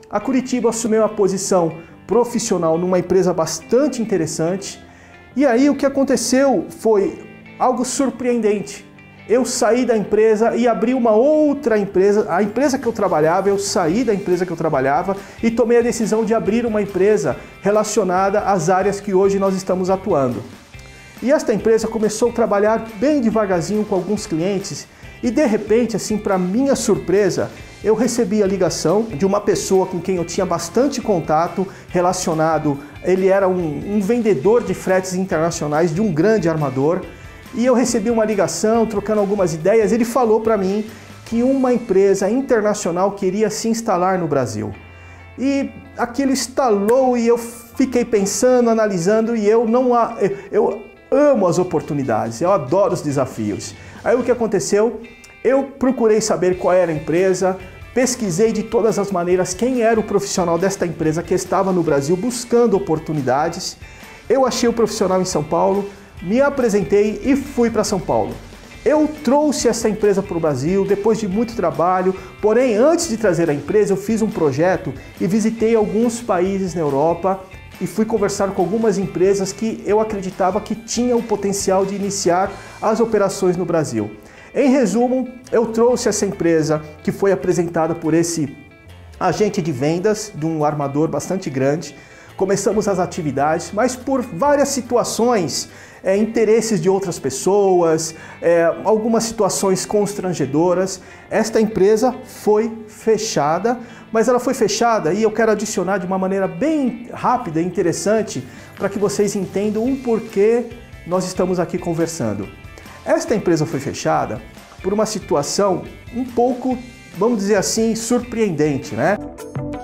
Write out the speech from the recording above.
a Curitiba assumiu uma posição profissional numa empresa bastante interessante. E aí o que aconteceu foi algo surpreendente. Eu saí da empresa e abri uma outra empresa, a empresa que eu trabalhava, eu saí da empresa que eu trabalhava e tomei a decisão de abrir uma empresa relacionada às áreas que hoje nós estamos atuando. E esta empresa começou a trabalhar bem devagarzinho com alguns clientes e de repente, assim, para minha surpresa, eu recebi a ligação de uma pessoa com quem eu tinha bastante contato relacionado, ele era um vendedor de fretes internacionais de um grande armador. E eu recebi uma ligação, trocando algumas ideias, ele falou para mim que uma empresa internacional queria se instalar no Brasil. E aquilo estalou e eu fiquei pensando, analisando, e eu amo as oportunidades, eu adoro os desafios. Aí o que aconteceu? Eu procurei saber qual era a empresa, pesquisei de todas as maneiras quem era o profissional desta empresa que estava no Brasil buscando oportunidades. Eu achei o profissional em São Paulo, me apresentei e fui para São Paulo. Eu trouxe essa empresa para o Brasil depois de muito trabalho, porém antes de trazer a empresa eu fiz um projeto e visitei alguns países na Europa e fui conversar com algumas empresas que eu acreditava que tinham o potencial de iniciar as operações no Brasil. Em resumo, eu trouxe essa empresa que foi apresentada por esse agente de vendas de um armador bastante grande. Começamos as atividades, mas por várias situações, interesses de outras pessoas, algumas situações constrangedoras, esta empresa foi fechada, mas ela foi fechada e eu quero adicionar de uma maneira bem rápida e interessante para que vocês entendam o porquê nós estamos aqui conversando. Esta empresa foi fechada por uma situação um pouco, vamos dizer assim, surpreendente, né?